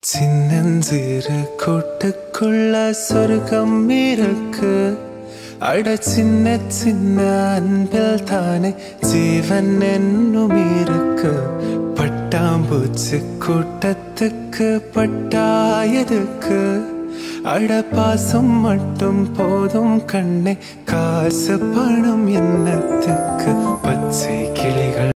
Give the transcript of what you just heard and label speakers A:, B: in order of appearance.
A: சின்னஞ்சிறு கூட்டுக்குள்ள சொர்க்கம் இருக்கு. அட சின்ன சின்ன அன்பில் தானே ஜீவன் என்னும் இருக்கு. பட்டாம்பூச்சி கூட்டத்துக்கு பட்டாயதுக்கு. அட பாசம் மட்டும் போதும் கண்ணே, காசு பணம் என்னத்துக்கு. பச்சை கிளிகள்